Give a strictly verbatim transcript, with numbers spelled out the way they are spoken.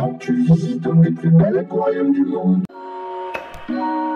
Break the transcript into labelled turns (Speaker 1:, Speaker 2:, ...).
Speaker 1: Tu visites un des plus bels aquariums du monde.